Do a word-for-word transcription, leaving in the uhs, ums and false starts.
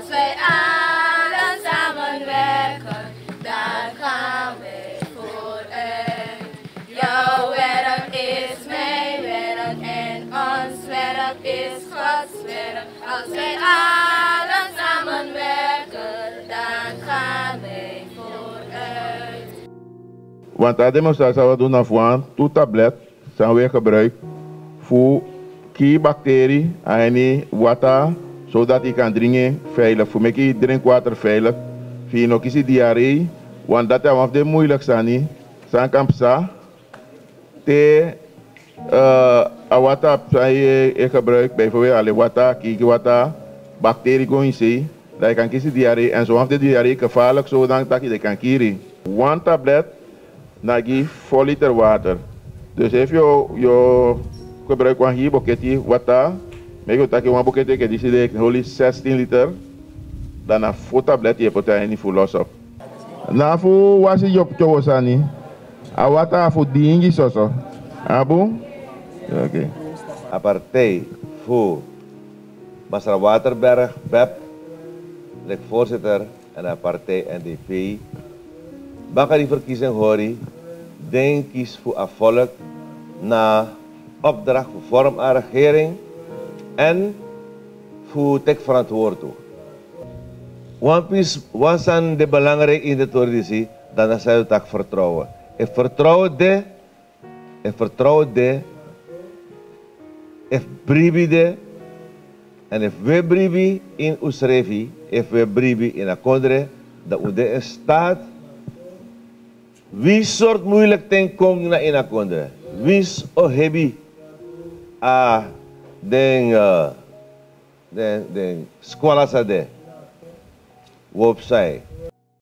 Als wij allen samenwerken, dan gaan wij vooruit. Jouw werk is mijn werk en ons werk is Gods werk. Als wij allen samenwerken, dan gaan wij vooruit. Want de demonstratie we doen af waan, toe tablet zijn we gebruikt voor die bacterie en water, zodat je kan drinken veilig. Voor mij drinkwater veilig. Voor nog eens diarree, want dat is wat de moeilijk zijn. Zijn kampsa, te water je gebruikt bijvoorbeeld alle water, kiki water, bacterie gewoon zien. Dat je kan kiezen diarree en zo de diarree gevaarlijk zodat dat je kan kiezen. One tablet nagi four liter water. Dus if je je gebruikt een hier boketje water, maar je tak een boketje que decide holy sixteen liter, dan een four tablet je pot er niet voor los op. Na voor was je op jou sani, a water voor dingi soso, abu, oké. Apartheid voor Basra Waterberg, B E P, de voorzitter en de partij N D P. Baka die verkiezing horen, denk kies voor een volk na opdracht voor vorm aan regering en voor tek verantwoording. Wat is wat zijn de belangrijke in de traditie, dan is het ook vertrouwen. Ik vertrouw de, ik vertrouw de, ik bribi de, en if we bribi in Usrevi, if we bribi in Akondre, dat we de staat. Wie soort moeilijk ting komt naar in Akondre? Wie o hebi a den den den squala sa de wopsai.